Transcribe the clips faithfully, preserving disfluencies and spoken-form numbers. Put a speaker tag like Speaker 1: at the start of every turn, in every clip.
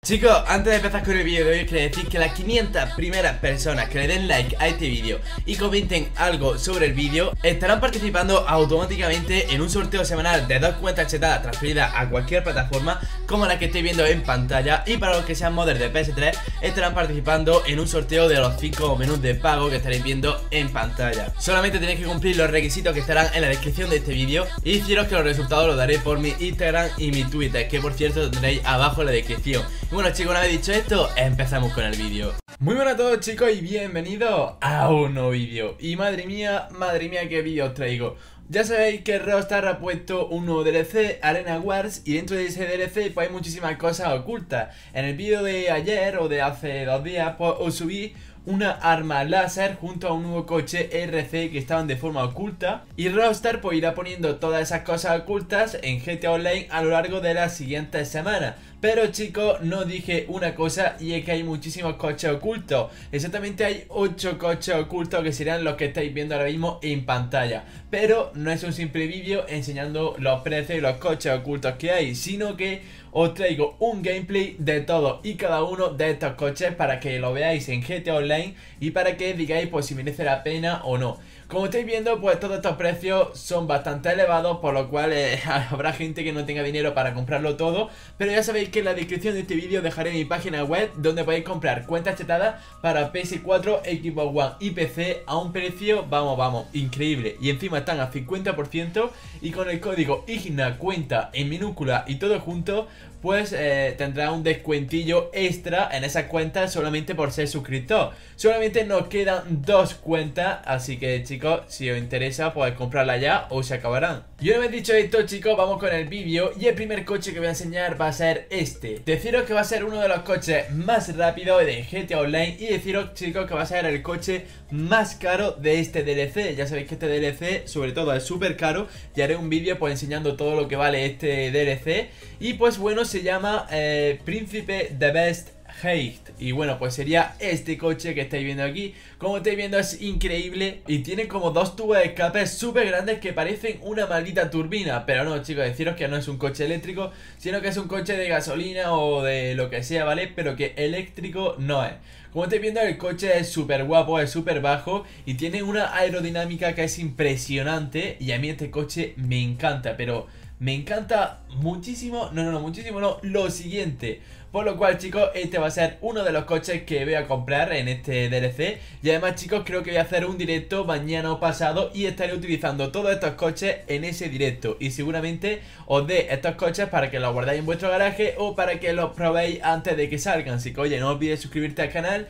Speaker 1: Chicos, antes de empezar con el vídeo de hoy, quería decir que las quinientas primeras personas que le den like a este vídeo y comenten algo sobre el vídeo estarán participando automáticamente en un sorteo semanal de dos cuentas chetadas transferidas a cualquier plataforma como la que estoy viendo en pantalla. Y para los que sean modders de P S tres estarán participando en un sorteo de los cinco menús de pago que estaréis viendo en pantalla. Solamente tenéis que cumplir los requisitos que estarán en la descripción de este vídeo y deciros que los resultados los daré por mi Instagram y mi Twitter, que por cierto tendréis abajo en la descripción. Bueno chicos, una vez dicho esto, empezamos con el vídeo. Muy buenas a todos chicos y bienvenidos a un nuevo vídeo. Y madre mía, madre mía qué vídeo os traigo. Ya sabéis que Rockstar ha puesto un nuevo D L C, Arena Wars, y dentro de ese D L C pues hay muchísimas cosas ocultas. En el vídeo de ayer o de hace dos días pues os subí una arma láser junto a un nuevo coche R C que estaban de forma oculta. Y Rockstar pues irá poniendo todas esas cosas ocultas en G T A Online a lo largo de las siguientes semanas. Pero chicos, no dije una cosa, y es que hay muchísimos coches ocultos. Exactamente hay ocho coches ocultos que serán los que estáis viendo ahora mismo en pantalla. Pero no es un simple vídeo enseñando los precios y los coches ocultos que hay, sino que os traigo un gameplay de todos y cada uno de estos coches para que lo veáis en G T A Online y para que digáis pues si merece la pena o no. Como estáis viendo, pues todos estos precios son bastante elevados, por lo cual eh, habrá gente que no tenga dinero para comprarlo todo. Pero ya sabéis que en la descripción de este vídeo dejaré mi página web donde podéis comprar cuentas chetadas para P S cuatro, Xbox One y P C a un precio, vamos, vamos, increíble. Y encima están a cincuenta por ciento y con el código IGNACUENTA en minúscula y todo junto, pues eh, tendrá un descuentillo extra en esas cuentas solamente por ser suscriptor. Solamente nos quedan dos cuentas, así que chicos, si os interesa podéis comprarla ya o se acabarán. Y una vez dicho esto chicos, vamos con el vídeo. Y el primer coche que voy a enseñar va a ser este. Deciros que va a ser uno de los coches más rápidos de G T A Online. Y deciros chicos que va a ser el coche más caro de este D L C. Ya sabéis que este D L C sobre todo es súper caro, y haré un vídeo pues enseñando todo lo que vale este D L C. Y pues bueno, se llama eh, Príncipe de Best Haste. Y bueno, pues sería este coche que estáis viendo aquí. Como estáis viendo es increíble y tiene como dos tubos de escape súper grandes que parecen una maldita turbina. Pero no chicos, deciros que no es un coche eléctrico, sino que es un coche de gasolina o de lo que sea, ¿vale? Pero que eléctrico no es. Como estáis viendo, el coche es súper guapo, es súper bajo y tiene una aerodinámica que es impresionante. Y a mí este coche me encanta, pero me encanta muchísimo, no, no, no, muchísimo no, lo siguiente. Por lo cual chicos, este va a ser uno de los coches que voy a comprar en este D L C. Y además chicos, creo que voy a hacer un directo mañana o pasado y estaré utilizando todos estos coches en ese directo. Y seguramente os dé estos coches para que los guardáis en vuestro garaje o para que los probéis antes de que salgan. Así que oye, no olvides suscribirte al canal.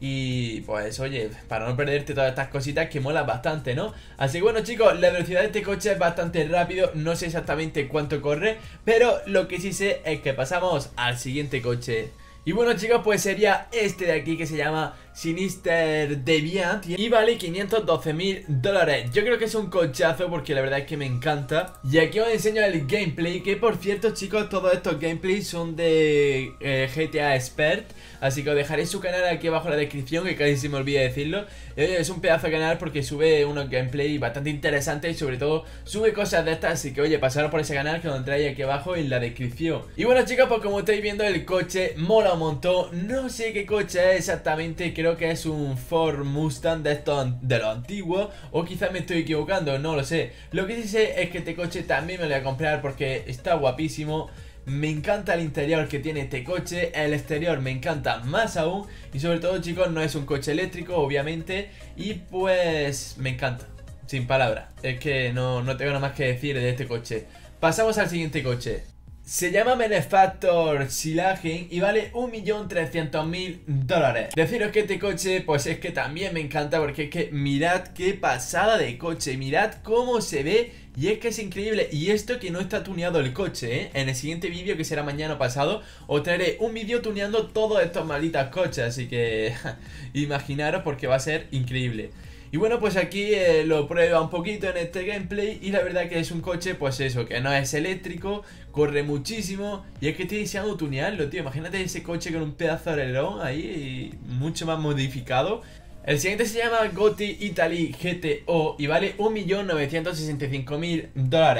Speaker 1: Y pues oye, para no perderte todas estas cositas que molan bastante, ¿no? Así que bueno chicos, la velocidad de este coche es bastante rápido. No sé exactamente cuánto corre, pero lo que sí sé es que pasamos al siguiente coche. Y bueno chicos, pues sería este de aquí que se llama Sinister Deviant y vale quinientos doce mil dólares. Yo creo que es un cochazo porque la verdad es que me encanta. Y aquí os enseño el gameplay, que por cierto chicos, todos estos gameplays son de eh, G T A Expert. Así que os dejaré su canal aquí abajo en la descripción, que casi se me olvida decirlo. Y, oye, es un pedazo de canal porque sube unos gameplays bastante interesantes y sobre todo sube cosas de estas. Así que oye, pasaros por ese canal que os trae aquí abajo en la descripción. Y bueno chicos, pues como estáis viendo el coche mola un montón. No sé qué coche es exactamente, creo que es un Ford Mustang de estos de los antiguos, o quizás me estoy equivocando, no lo sé. Lo que sí sé es que este coche también me lo voy a comprar porque está guapísimo. Me encanta el interior que tiene este coche, el exterior me encanta más aún. Y sobre todo chicos, no es un coche eléctrico obviamente. Y pues me encanta, sin palabras. Es que no, no tengo nada más que decir de este coche. Pasamos al siguiente coche. Se llama Benefactor Silagen y vale un millón trescientos mil dólares. Deciros que este coche pues es que también me encanta porque es que mirad qué pasada de coche, mirad cómo se ve y es que es increíble. Y esto que no está tuneado el coche, ¿eh? En el siguiente vídeo, que será mañana o pasado, os traeré un vídeo tuneando todos estos malditos coches, así que imaginaros porque va a ser increíble. Y bueno, pues aquí eh, lo prueba un poquito en este gameplay y la verdad que es un coche, pues eso, que no es eléctrico, corre muchísimo y es que estoy deseando tunearlo, tío. Imagínate ese coche con un pedazo de alerón ahí, y mucho más modificado. El siguiente se llama Gotti Italy G T O y vale un millón novecientos sesenta y cinco mil dólares.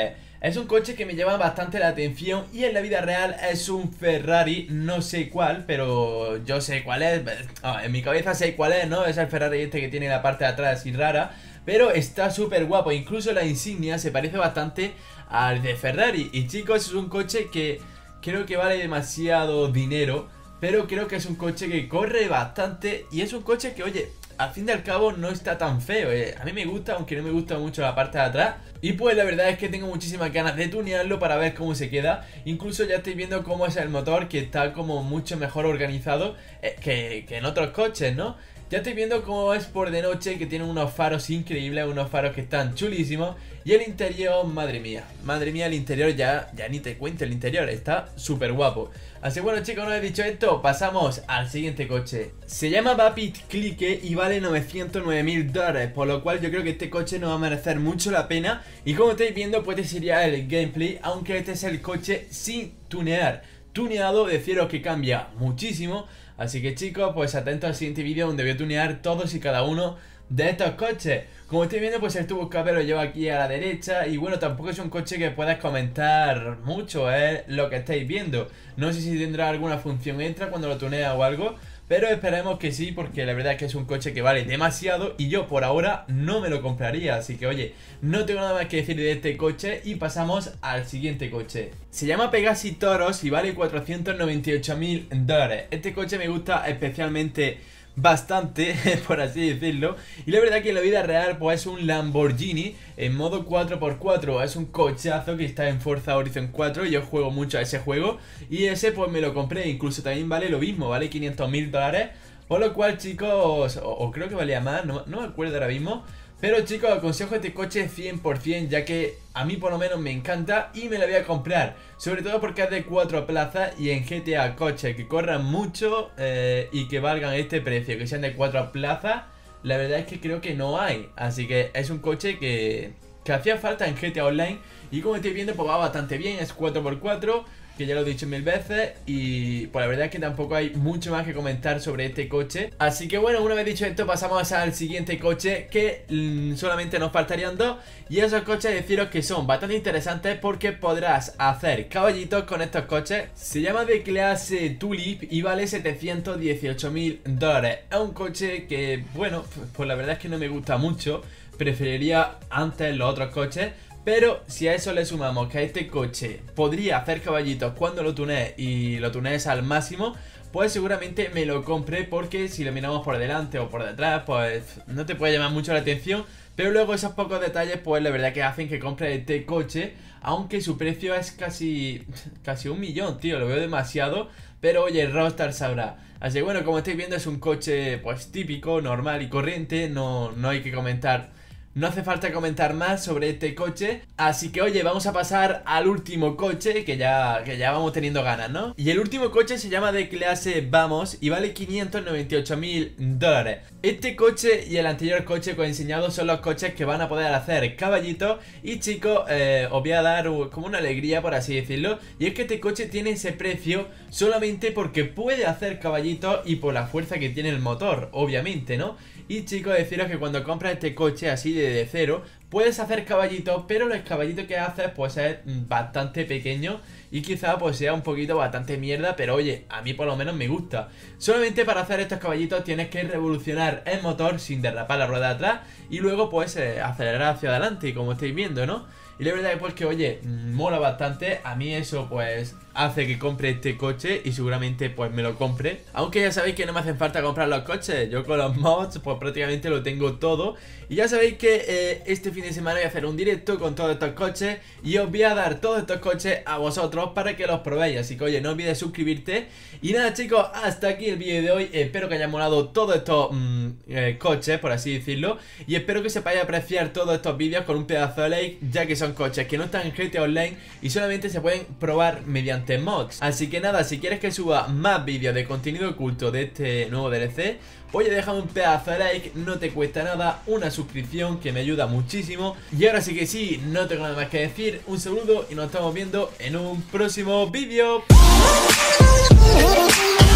Speaker 1: Es un coche que me llama bastante la atención y en la vida real es un Ferrari, no sé cuál, pero yo sé cuál es. Oh, en mi cabeza sé cuál es, ¿no? Es el Ferrari este que tiene la parte de atrás así rara, pero está súper guapo. Incluso la insignia se parece bastante al de Ferrari. Y chicos, es un coche que creo que vale demasiado dinero, pero creo que es un coche que corre bastante y es un coche que, oye, al fin y al cabo no está tan feo, eh. A mí me gusta, aunque no me gusta mucho la parte de atrás. Y pues la verdad es que tengo muchísimas ganas de tunearlo para ver cómo se queda. Incluso ya estoy viendo cómo es el motor, que está como mucho mejor organizado eh, que, que en otros coches, ¿no? Ya estoy viendo cómo es por de noche, que tiene unos faros increíbles, unos faros que están chulísimos. Y el interior, madre mía, madre mía, el interior ya, ya ni te cuento, el interior está súper guapo. Así que bueno chicos, una vez dicho esto, pasamos al siguiente coche. Se llama Vapid Clique y vale novecientos nueve mil dólares, por lo cual yo creo que este coche no va a merecer mucho la pena. Y como estáis viendo, pues este sería el gameplay, aunque este es el coche sin tunear. Tuneado, deciros que cambia muchísimo. Así que chicos, pues atentos al siguiente vídeo donde voy a tunear todos y cada uno de estos coches. Como estáis viendo, pues el tubo escape lo llevo aquí a la derecha. Y bueno, tampoco es un coche que puedas comentar mucho, es lo que estáis viendo. No sé si tendrá alguna función extra cuando lo tunea o algo, pero esperemos que sí, porque la verdad es que es un coche que vale demasiado y yo por ahora no me lo compraría. Así que oye, no tengo nada más que decir de este coche y pasamos al siguiente coche. Se llama Pegasi Toros y vale cuatrocientos noventa y ocho mil dólares. Este coche me gusta especialmente bastante, por así decirlo. Y la verdad que en la vida real pues es un Lamborghini en modo cuatro por cuatro. Es un cochazo que está en Forza Horizon cuatro y yo juego mucho a ese juego. Y ese pues me lo compré, incluso también vale lo mismo, vale quinientos mil dólares. Por lo cual chicos, o, o creo que valía más, no, no me acuerdo ahora mismo. Pero chicos, aconsejo este coche cien por cien, ya que a mí por lo menos me encanta y me lo voy a comprar. Sobre todo porque es de cuatro plazas y en G T A coches que corran mucho eh, y que valgan este precio, que sean de cuatro plazas, la verdad es que creo que no hay. Así que es un coche que, que hacía falta en G T A Online y como estáis viendo pues va bastante bien, es cuatro por cuatro. Que ya lo he dicho mil veces y pues la verdad es que tampoco hay mucho más que comentar sobre este coche. Así que bueno, una vez dicho esto pasamos al siguiente coche que mmm, solamente nos faltarían dos. Y esos coches deciros que son bastante interesantes porque podrás hacer caballitos con estos coches. Se llama de clase Tulip y vale setecientos dieciocho mil dólares. Es un coche que bueno, pues la verdad es que no me gusta mucho. Preferiría antes los otros coches. Pero si a eso le sumamos que a este coche podría hacer caballitos cuando lo tunees y lo tunees al máximo, pues seguramente me lo compré porque si lo miramos por delante o por detrás, pues no te puede llamar mucho la atención. Pero luego esos pocos detalles, pues la verdad que hacen que compres este coche, aunque su precio es casi, casi un millón, tío, lo veo demasiado. Pero oye, Rockstar sabrá. Así que bueno, como estáis viendo es un coche pues típico, normal y corriente, no, no hay que comentar. No hace falta comentar más sobre este coche. Así que oye, vamos a pasar al último coche, que ya, que ya vamos teniendo ganas, ¿no? Y el último coche se llama de clase Vamos y vale quinientos noventa y ocho mil dólares. Este coche y el anterior coche que os he enseñado son los coches que van a poder hacer caballitos. Y chicos, eh, os voy a dar como una alegría, por así decirlo. Y es que este coche tiene ese precio solamente porque puede hacer caballitos y por la fuerza que tiene el motor, obviamente, ¿no? Y chicos, deciros que cuando compras este coche así de, de cero, puedes hacer caballitos, pero los caballitos que haces pues es bastante pequeño y quizá pues sea un poquito bastante mierda, pero oye, a mí por lo menos me gusta. Solamente para hacer estos caballitos tienes que revolucionar el motor sin derrapar la rueda de atrás y luego pues eh, acelerar hacia adelante, como estáis viendo, ¿no? Y la verdad es pues que oye, mola bastante. A mí eso pues hace que compre este coche y seguramente pues me lo compre. Aunque ya sabéis que no me hacen falta comprar los coches. Yo con los mods pues prácticamente lo tengo todo. Y ya sabéis que eh, este fin de semana voy a hacer un directo con todos estos coches y os voy a dar todos estos coches a vosotros para que los probéis. Así que oye, no olvides suscribirte. Y nada chicos, hasta aquí el vídeo de hoy. Espero que haya molado todos estos mmm, eh, coches, por así decirlo. Y espero que sepáis apreciar todos estos vídeos con un pedazo de like, ya que son coches que no están en G T A Online y solamente se pueden probar mediante mods. Así que nada, si quieres que suba más vídeos de contenido oculto de este nuevo D L C, oye, déjame un pedazo de like, no te cuesta nada, una suscripción que me ayuda muchísimo. Y ahora sí que sí, no tengo nada más que decir. Un saludo y nos estamos viendo en un próximo vídeo.